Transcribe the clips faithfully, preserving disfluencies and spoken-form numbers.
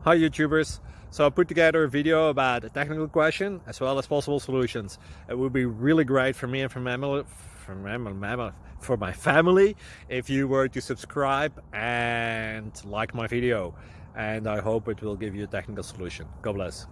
Hi YouTubers! So I put together a video about a technical question as well as possible solutions. It would be really great for me and for my, for my, for my family if you were to subscribe and like my video, and I hope it will give you a technical solution. God bless.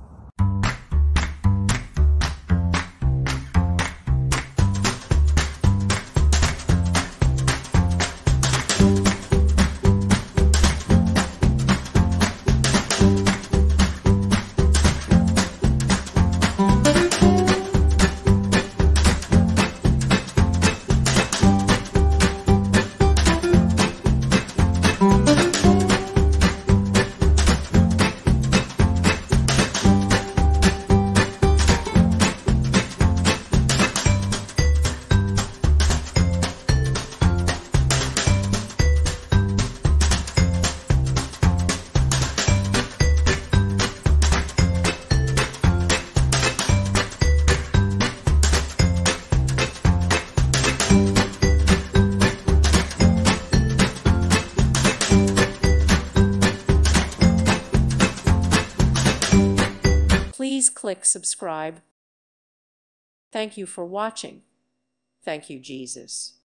Please click subscribe. Thank you for watching. Thank you, Jesus.